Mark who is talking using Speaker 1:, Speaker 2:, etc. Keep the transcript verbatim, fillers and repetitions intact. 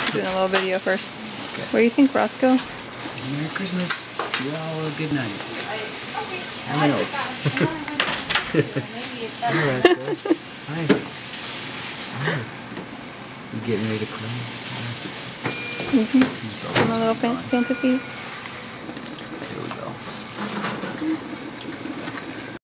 Speaker 1: Doing a little video first.
Speaker 2: Okay.
Speaker 1: What do you think, Roscoe?
Speaker 2: Say Merry Christmas. You all a good night. I'm an oath. Hi, Roscoe. Hi. Hi. You getting ready to cry?
Speaker 1: Mm-hmm. My little Santa feet.